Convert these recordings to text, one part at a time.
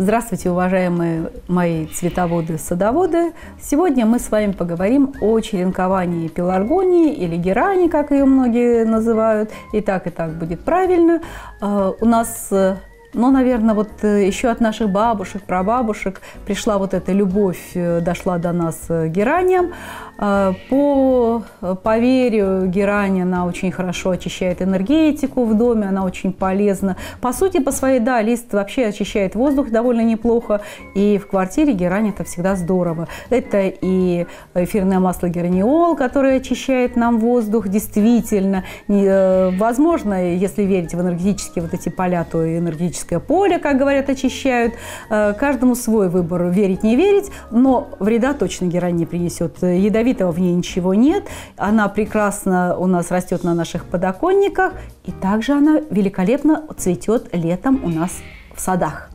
Здравствуйте, уважаемые мои цветоводы-садоводы! Сегодня мы с вами поговорим о черенковании пеларгонии или герани, как ее многие называют. И так будет правильно. У нас, наверное, еще от наших бабушек, прабабушек пришла эта любовь, дошла до нас к гераниям. По поверью, герань, она очень хорошо очищает энергетику в доме, она очень полезна. По сути, по своей, лист вообще очищает воздух довольно неплохо, и в квартире герань это всегда здорово. Это и эфирное масло гераниол, которое очищает нам воздух, действительно. Возможно, если верить в энергетические эти поля, то и энергетическое поле, как говорят, очищают. Каждому свой выбор, верить, не верить, но вреда точно герань не принесет. Ядовитого в ней ничего нет, она прекрасно у нас растет на наших подоконниках, и также она великолепно цветет летом у нас в садах.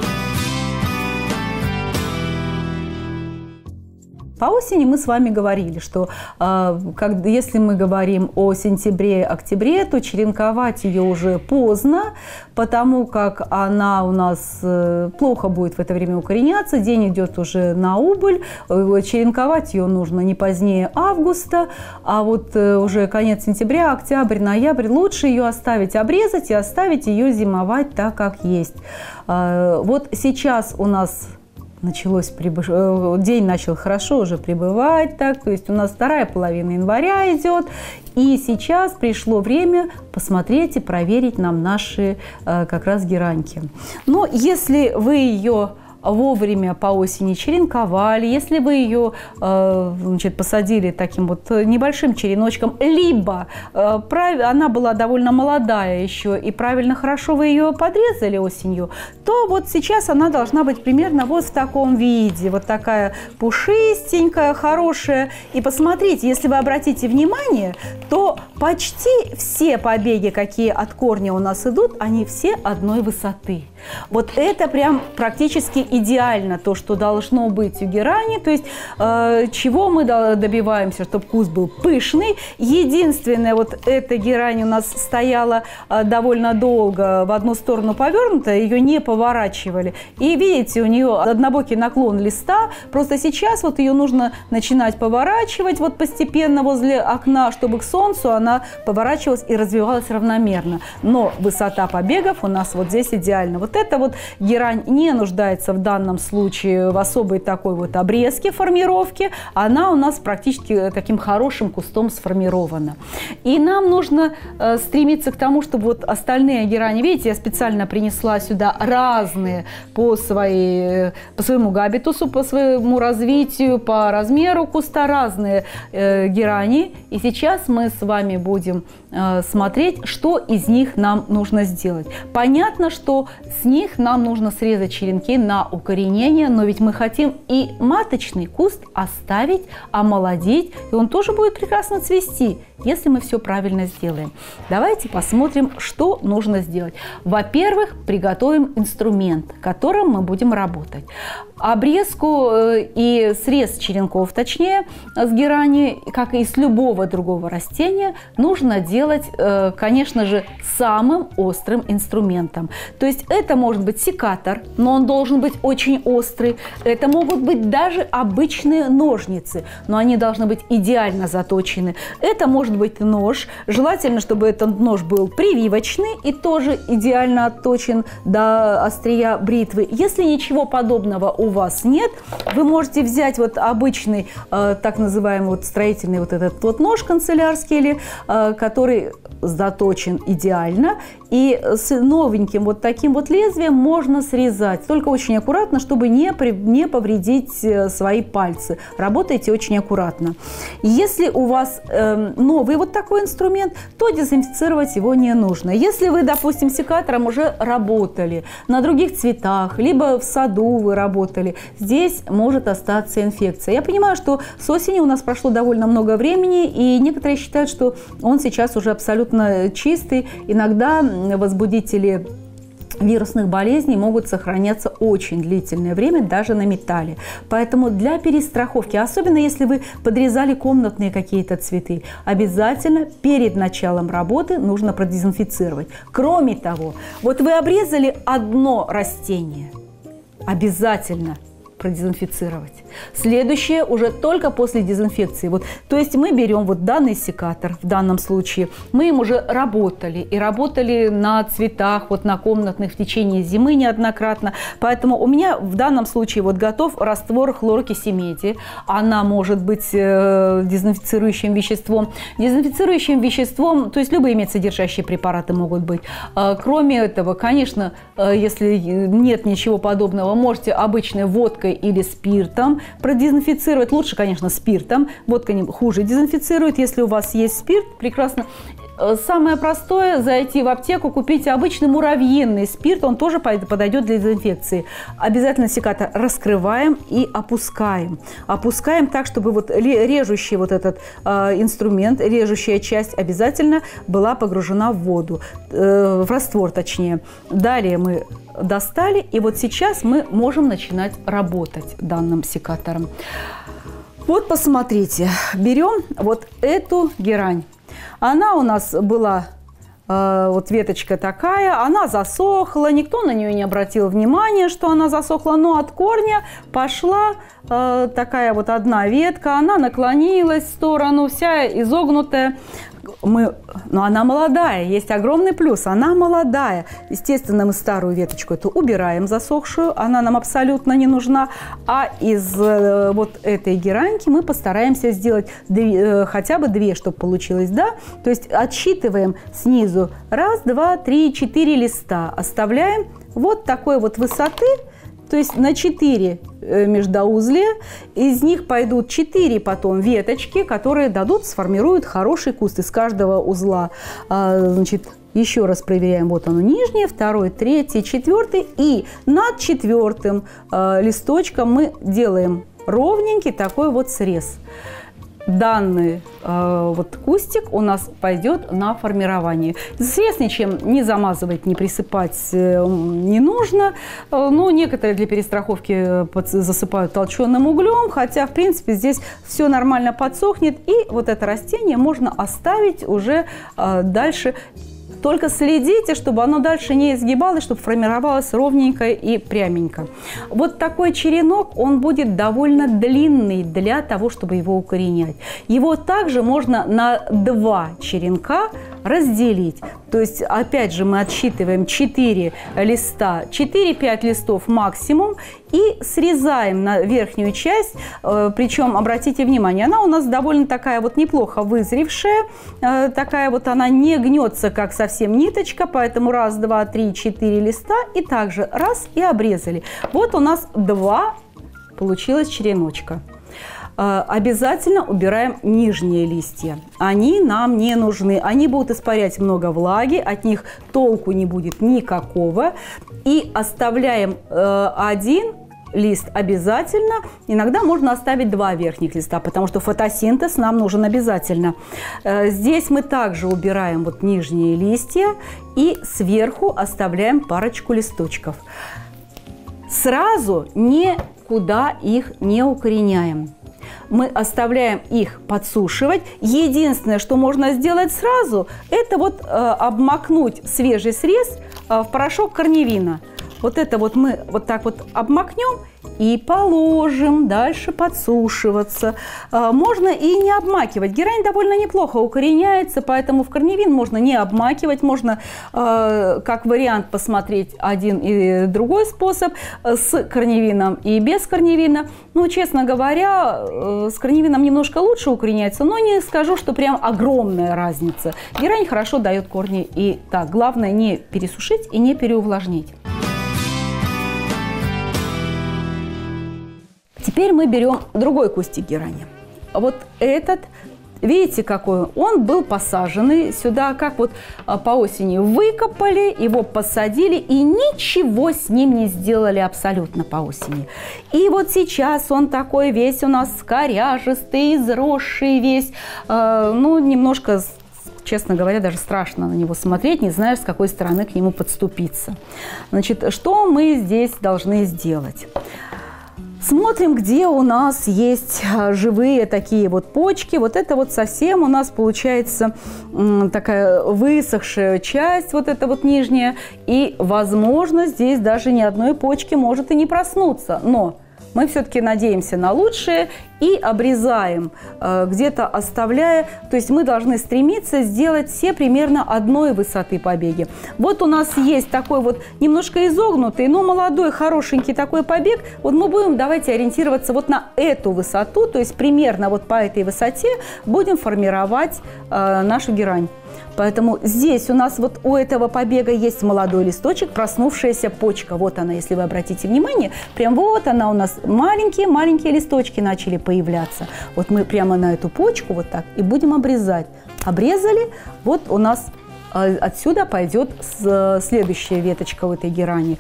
По осени мы с вами говорили, что если мы говорим о сентябре-октябре, то черенковать ее уже поздно, потому как она у нас плохо будет в это время укореняться, день идет уже на убыль. Черенковать ее нужно не позднее августа, а уже конец сентября, октябрь, ноябрь. Лучше ее оставить, обрезать и оставить ее зимовать так, как есть. Сейчас у нас день начал хорошо уже прибывать, то есть у нас вторая половина января идет, и сейчас пришло время посмотреть и проверить нам наши как раз гераньки. Но если вы ее вовремя по осени черенковали, если вы ее посадили таким небольшим череночком, либо она была довольно молодая еще и правильно хорошо вы ее подрезали осенью, то сейчас она должна быть примерно в таком виде, такая пушистенькая, хорошая. И посмотрите, если вы обратите внимание, то почти все побеги, какие от корня у нас идут, они все одной высоты. Это прям практически идеально то, что должно быть у герани. То есть чего мы добиваемся, чтобы куст был пышный. Единственное, эта герань у нас стояла довольно долго в одну сторону повернута, ее не поворачивали. И видите, у нее однобокий наклон листа. Просто сейчас ее нужно начинать поворачивать постепенно возле окна, чтобы к солнцу она поворачивалась и развивалась равномерно. Но высота побегов у нас здесь идеально. Эта герань не нуждается в данном случае в особой такой обрезке, формировке. Она у нас практически таким хорошим кустом сформирована. И нам нужно стремиться к тому, чтобы остальные герани, видите, я специально принесла сюда разные по своему габитусу, по своему развитию, по размеру куста, разные герани. И сейчас мы с вами будем смотреть, что из них нам нужно сделать. Понятно, что с них нам нужно срезать черенки на укоренение, но ведь мы хотим и маточный куст оставить, омолодить, и он тоже будет прекрасно цвести, если мы все правильно сделаем. Давайте посмотрим, что нужно сделать. Во-первых, приготовим инструмент, которым мы будем работать. Обрезку и срез черенков, точнее, с герани, как и с любого другого растения, нужно делать, конечно же, самым острым инструментом. То есть это может быть секатор, но он должен быть очень острый. Это могут быть даже обычные ножницы, но они должны быть идеально заточены. Это может быть нож. Желательно, чтобы этот нож был прививочный и тоже идеально отточен до острия бритвы. Если ничего подобного у вас нет, вы можете взять обычный, так называемый строительный этот нож канцелярский, который заточен идеально, и с новеньким таким лезвием можно срезать. Только очень аккуратно, чтобы не повредить свои пальцы. Работайте очень аккуратно. Если у вас новый такой инструмент, то дезинфицировать его не нужно. Если вы, допустим, секатором уже работали на других цветах, либо в саду вы работали, здесь может остаться инфекция. Я понимаю, что с осени у нас прошло довольно много времени, и некоторые считают, что он сейчас уже абсолютно чистый. Иногда возбудители вирусных болезней могут сохраняться очень длительное время даже на металле. Поэтому для перестраховки, особенно если вы подрезали комнатные какие-то цветы, обязательно перед началом работы нужно продезинфицировать. Кроме того, вы обрезали одно растение, обязательно продезинфицировать. Следующее уже только после дезинфекции. Вот, то есть мы берем вот данный секатор, в данном случае, мы им уже работали. И работали на цветах, вот на комнатных в течение зимы неоднократно. Поэтому у меня в данном случае вот готов раствор хлорокиси меди. Она может быть дезинфицирующим веществом. Дезинфицирующим веществом, то есть любые медсодержащие препараты могут быть. Кроме этого, конечно, если нет ничего подобного, можете обычной водкой или спиртом продезинфицировать. Лучше, конечно, спиртом. Водка хуже дезинфицирует. Если у вас есть спирт, прекрасно. Самое простое – зайти в аптеку, купить обычный муравьиный спирт, он тоже подойдет для дезинфекции. Обязательно секатор раскрываем и опускаем. Опускаем так, чтобы вот режущий вот этот инструмент, режущая часть обязательно была погружена в воду, в раствор точнее. Далее мы достали, и вот сейчас мы можем начинать работать данным секатором. Вот посмотрите, берем вот эту герань. Она у нас была, вот веточка такая, она засохла, никто на нее не обратил внимания, что она засохла, но от корня пошла такая вот одна ветка, она наклонилась в сторону, вся изогнутая. Но она молодая, есть огромный плюс, она молодая. Естественно, мы старую веточку эту убираем, засохшую, она нам абсолютно не нужна. А из вот этой гераньки мы постараемся сделать хотя бы 2, чтобы получилось, да? То есть отсчитываем снизу 1, 2, 3, 4 листа, оставляем вот такой вот высоты. То есть на 4 междоузлия, из них пойдут 4 потом веточки, которые сформируют хороший куст. Из каждого узла, значит, еще раз проверяем, вот оно нижнее, 2, 3, 4, и над 4 листочком мы делаем ровненький такой вот срез. Данный вот кустик у нас пойдет на формирование. Срез ничем не замазывать, не присыпать не нужно. Но некоторые для перестраховки засыпают толченым углем, хотя в принципе здесь все нормально подсохнет. И вот это растение можно оставить уже дальше. Только следите, чтобы оно дальше не изгибалось, чтобы формировалось ровненько и пряменько. Вот такой черенок, он будет довольно длинный для того, чтобы его укоренять. Его также можно на 2 черенка разделить. То есть, опять же, мы отсчитываем 4 листа, 4-5 листов максимум, и срезаем на верхнюю часть. Причем, обратите внимание, она у нас довольно такая вот неплохо вызревшая, такая вот она не гнется, как совсем ниточка, поэтому 1, 2, 3, 4 листа, и также раз, и обрезали. Вот у нас 2 получилось череночка. Обязательно убираем нижние листья. Они нам не нужны. Они будут испарять много влаги, от них толку не будет никакого. И оставляем 1 лист обязательно. Иногда можно оставить 2 верхних листа, потому что фотосинтез нам нужен обязательно. Здесь мы также убираем вот нижние листья и сверху оставляем парочку листочков. Сразу никуда их не укореняем. Мы оставляем их подсушивать. Единственное, что можно сделать сразу, это вот обмакнуть свежий срез в порошок корневина. Вот это вот мы вот так вот обмакнем и положим дальше подсушиваться. Можно и не обмакивать. Герань довольно неплохо укореняется, поэтому в корневин можно не обмакивать. Можно как вариант посмотреть один и другой способ с корневином и без корневина. Ну, честно говоря, с корневином немножко лучше укореняется, но не скажу, что прям огромная разница. Герань хорошо дает корни и так. Главное не пересушить и не переувлажнить. Теперь мы берем другой кустик герани. Вот этот, видите, какой он был посаженный сюда, как вот по осени выкопали, его посадили и ничего с ним не сделали абсолютно по осени. И вот сейчас он такой весь у нас скоряжистый, изросший весь, ну, немножко, честно говоря, даже страшно на него смотреть, не знаешь, с какой стороны к нему подступиться. Значит, что мы здесь должны сделать? Смотрим, где у нас есть живые такие вот почки. Вот это вот совсем у нас получается такая высохшая часть, вот эта вот нижняя. И, возможно, здесь даже ни одной почки может и не проснуться. Но мы все-таки надеемся на лучшее и обрезаем, где-то оставляя. То есть мы должны стремиться сделать все примерно одной высоты побеги. Вот у нас есть такой вот немножко изогнутый, но молодой, хорошенький такой побег. Вот мы будем, давайте ориентироваться вот на эту высоту, то есть примерно вот по этой высоте будем формировать нашу герань. Поэтому здесь у нас вот у этого побега есть молодой листочек, проснувшаяся почка. Вот она, если вы обратите внимание, прям вот она у нас, маленькие-маленькие листочки начали появляться. Вот мы прямо на эту почку вот так и будем обрезать. Обрезали, вот у нас отсюда пойдет следующая веточка в этой герани.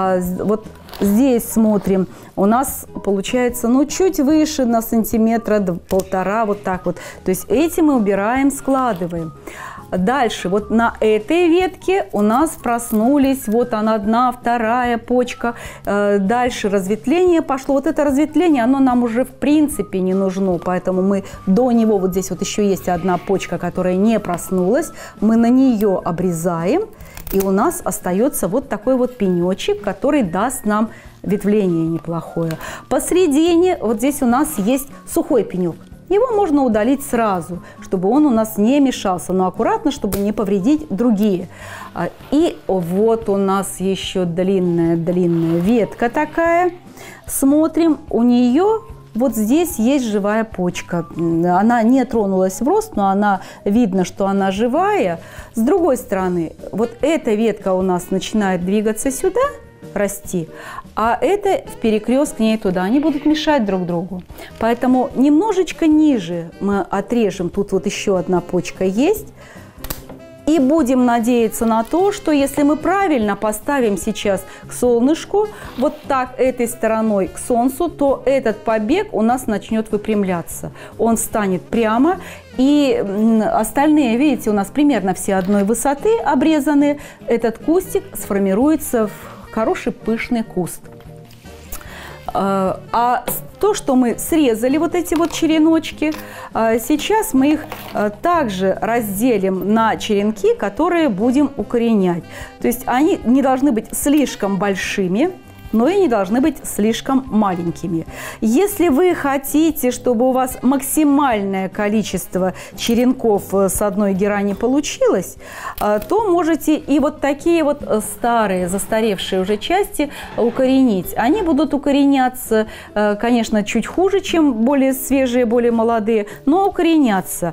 Вот здесь смотрим, у нас получается, ну, чуть выше на сантиметра, полтора, вот так вот. То есть эти мы убираем, складываем. Дальше, вот на этой ветке у нас проснулись, вот она одна, вторая почка. Дальше разветвление пошло. Вот это разветвление, оно нам уже в принципе не нужно, поэтому мы до него, вот здесь вот еще есть одна почка, которая не проснулась, мы на нее обрезаем, и у нас остается вот такой вот пенечек, который даст нам ветвление неплохое. Посередине вот здесь у нас есть сухой пенек. Его можно удалить сразу, чтобы он у нас не мешался, но аккуратно, чтобы не повредить другие. И вот у нас еще длинная ветка такая. Смотрим, у нее вот здесь есть живая почка. Она не тронулась в рост, но она видно, что она живая. С другой стороны, вот эта ветка у нас начинает двигаться сюда, расти, а это в перекрест к ней туда. Они будут мешать друг другу. Поэтому немножечко ниже мы отрежем. Тут вот еще одна почка есть. И будем надеяться на то, что если мы правильно поставим сейчас к солнышку, вот так этой стороной к солнцу, то этот побег у нас начнет выпрямляться. Он станет прямо. И остальные, видите, у нас примерно все одной высоты обрезаны. Этот кустик сформируется в хороший пышный куст. А то, что мы срезали, вот эти вот череночки, сейчас мы их также разделим на черенки, которые будем укоренять. То есть они не должны быть слишком большими, но и не должны быть слишком маленькими. Если вы хотите, чтобы у вас максимальное количество черенков с одной герани получилось, то можете и вот такие вот старые, застаревшие уже части укоренить. Они будут укореняться, конечно, чуть хуже, чем более свежие, более молодые, но укоренятся.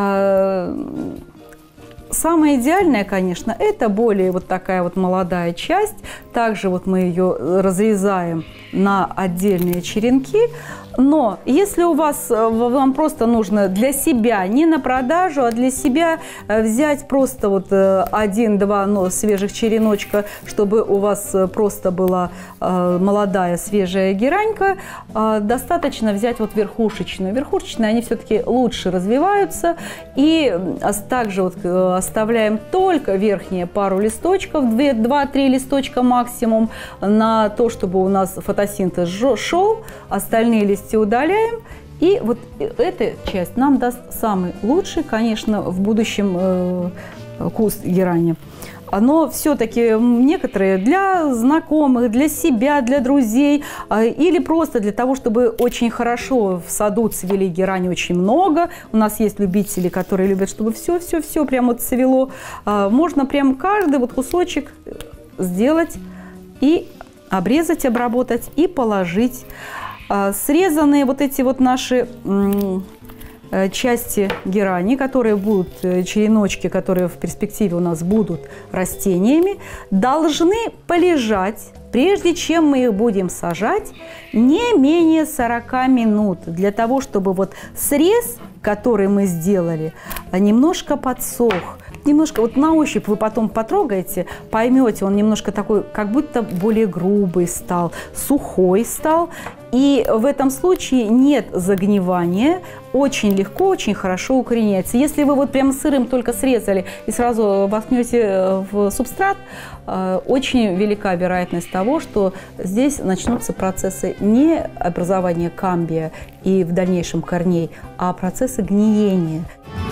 Самое идеальное, конечно, это более вот такая вот молодая часть. Также вот мы ее разрезаем на отдельные черенки. Но если у вас, вам просто нужно для себя, не на продажу, а для себя взять просто вот один-два свежих череночка, чтобы у вас просто была молодая свежая геранька, достаточно взять вот верхушечную. Верхушечные, они все-таки лучше развиваются. И также вот оставляем только верхние пару листочков, 2-3 листочка максимум, на то, чтобы у нас фотосинтез шел. Остальные листья удаляем. И вот эта часть нам даст самый лучший, конечно, в будущем куст герани. Но все-таки некоторые для знакомых, для себя, для друзей или просто для того, чтобы очень хорошо в саду цвели герани очень много. У нас есть любители, которые любят, чтобы все прям вот цвело. Можно прям каждый вот кусочек сделать и обрезать, обработать и положить. Срезанные вот эти вот наши части герани, которые будут, череночки, которые в перспективе у нас будут растениями, должны полежать, прежде чем мы их будем сажать, не менее 40 минут, для того, чтобы вот срез, который мы сделали, немножко подсох. Немножко вот на ощупь вы потом потрогаете, поймете, он немножко такой, как будто более грубый стал, сухой стал. И в этом случае нет загнивания, очень легко, очень хорошо укореняется. Если вы вот прям сырым только срезали и сразу воткнете в субстрат, очень велика вероятность того, что здесь начнутся процессы не образования камбия и в дальнейшем корней, а процессы гниения.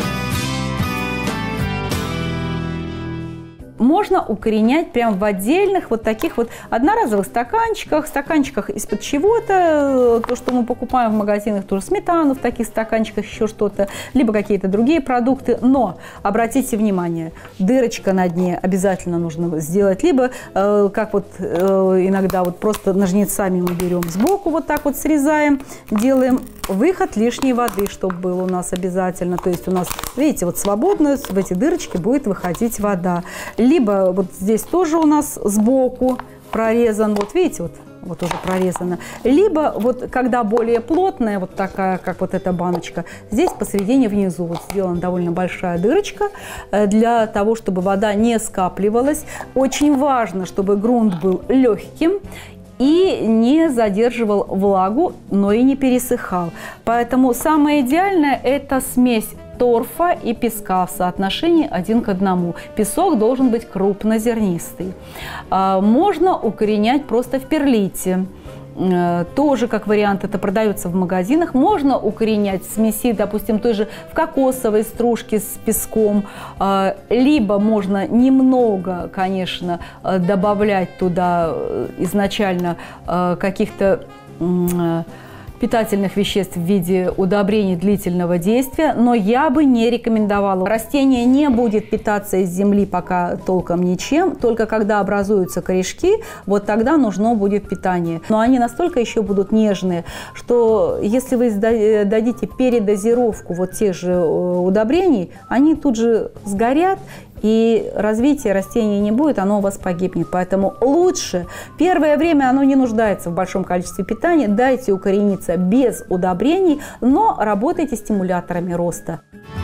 Можно укоренять прям в отдельных вот таких вот одноразовых стаканчиках из-под чего-то, то, что мы покупаем в магазинах, тоже сметану в таких стаканчиках, еще что-то, либо какие-то другие продукты. Но обратите внимание, дырочка на дне обязательно нужно сделать, либо как вот иногда вот просто ножницами мы берем сбоку, вот так вот срезаем, делаем выход лишней воды, чтобы был у нас обязательно. То есть у нас, видите, вот свободно в эти дырочки будет выходить вода. Либо вот здесь тоже у нас сбоку прорезан, вот видите, вот уже прорезано. Либо вот когда более плотная, вот такая, как вот эта баночка, здесь посередине внизу вот сделана довольно большая дырочка для того, чтобы вода не скапливалась. Очень важно, чтобы грунт был легким и не задерживал влагу, но и не пересыхал. Поэтому самое идеальное – это смесь торфа и песка в соотношении 1 к 1. Песок должен быть крупнозернистый. Можно укоренять просто в перлите. Тоже как вариант, это продается в магазинах. Можно укоренять в смеси, допустим, той же в кокосовой стружке с песком. Либо можно немного, конечно, добавлять туда изначально каких-то питательных веществ в виде удобрений длительного действия, но я бы не рекомендовала. Растение не будет питаться из земли пока толком ничем, только когда образуются корешки, вот тогда нужно будет питание. Но они настолько еще будут нежные, что если вы дадите передозировку вот тех же удобрений, они тут же сгорят, и развития растения не будет, оно у вас погибнет. Поэтому лучше, первое время оно не нуждается в большом количестве питания, дайте укорениться без удобрений, но работайте стимуляторами роста.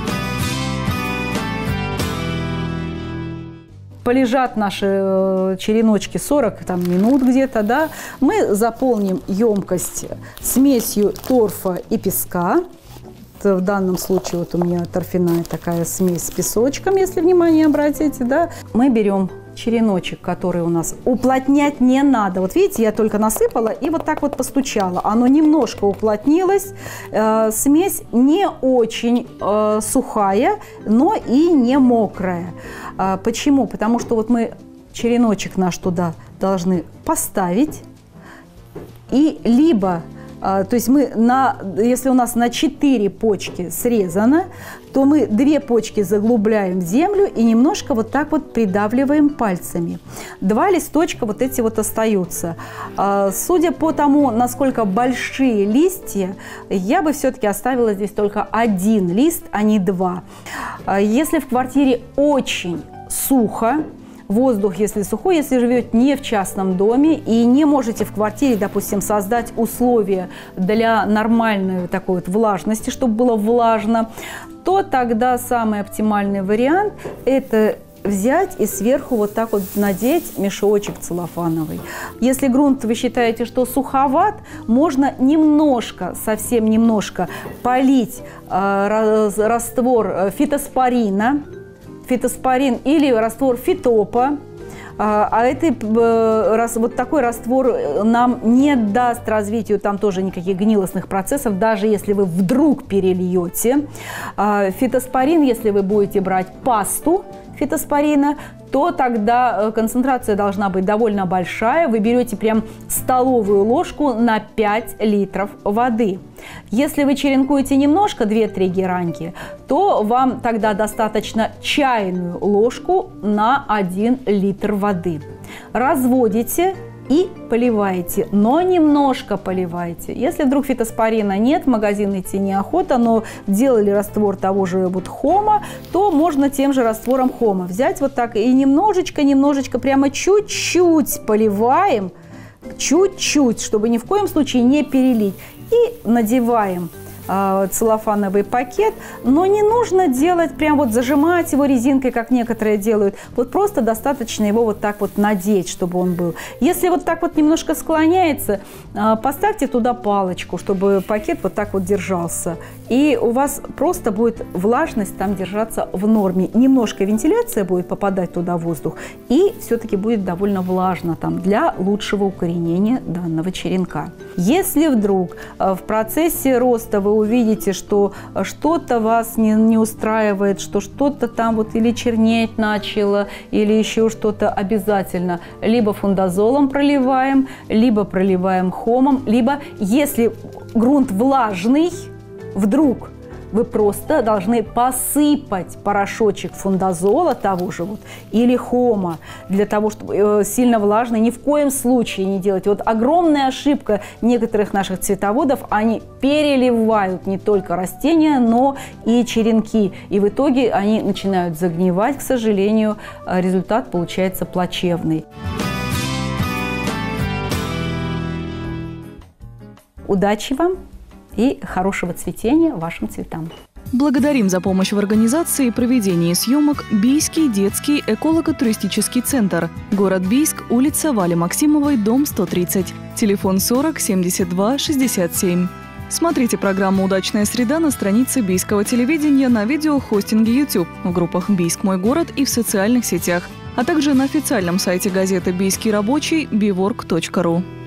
Полежат наши череночки 40 минут где-то, да, мы заполним емкость смесью торфа и песка. В данном случае вот у меня торфяная такая смесь с песочком, если внимание обратите, да. Мы берем череночек, который у нас уплотнять не надо. Вот видите, я только насыпала и вот так вот постучала. Оно немножко уплотнилось. Смесь не очень сухая, но и не мокрая. Почему? Потому что вот мы череночек наш туда должны поставить и либо... То есть мы, если у нас на 4 почки срезано, то мы 2 почки заглубляем в землю и немножко вот так вот придавливаем пальцами. 2 листочка вот эти вот остаются. Судя по тому, насколько большие листья, я бы все-таки оставила здесь только 1 лист, а не 2. Если в квартире очень сухо, воздух, если сухой, если живете не в частном доме и не можете в квартире, допустим, создать условия для нормальной такой вот влажности, чтобы было влажно, то тогда самый оптимальный вариант – это взять и сверху вот так вот надеть мешочек целлофановый. Если грунт вы считаете, что суховат, можно немножко, совсем немножко полить раствор фитоспорина, или раствор фитопа. Вот такой раствор нам не даст развитию там тоже никаких гнилостных процессов, даже если вы вдруг перельете. Фитоспорин, если вы будете брать пасту фитоспорина, то тогда концентрация должна быть довольно большая. Вы берете прям столовую ложку на 5 литров воды. Если вы черенкуете немножко, 2-3 гераньки, то вам тогда достаточно чайную ложку на 1 литр воды. Разводите и поливаете, но немножко поливайте. Если вдруг фитоспорина нет, в магазин идти неохота, но делали раствор того же вот хома, то можно тем же раствором хома взять вот так и немножечко, прямо чуть-чуть поливаем, чуть-чуть, чтобы ни в коем случае не перелить. И надеваем целлофановый пакет, но не нужно делать, прям вот зажимать его резинкой, как некоторые делают. Вот просто достаточно его вот так вот надеть, чтобы он был. Если вот так вот немножко склоняется, поставьте туда палочку, чтобы пакет вот так вот держался. И у вас просто будет влажность там держаться в норме. Немножко вентиляция будет попадать туда воздух, и все-таки будет довольно влажно там для лучшего укоренения данного черенка. Если вдруг в процессе роста вы увидите, что что-то вас не устраивает, что что-то там вот или чернеть начало, или еще что-то, обязательно либо фундазолом проливаем, либо проливаем хомом, либо если грунт влажный, вдруг вы просто должны посыпать порошочек фундазола того же вот, или хома, для того, чтобы сильно влажный ни в коем случае не делать. Вот огромная ошибка некоторых наших цветоводов, они переливают не только растения, но и черенки. И в итоге они начинают загнивать, к сожалению, результат получается плачевный. Удачи вам и хорошего цветения вашим цветам. Благодарим за помощь в организации и проведении съемок Бийский детский эколого-туристический центр. Город Бийск, улица Вали Максимовой, дом 130. Телефон 40 72 67. Смотрите программу «Удачная среда» на странице Бийского телевидения, на видеохостинге YouTube, в группах «Бийск. Мой город» и в социальных сетях, а также на официальном сайте газеты «Бийский рабочий» bivork.ru.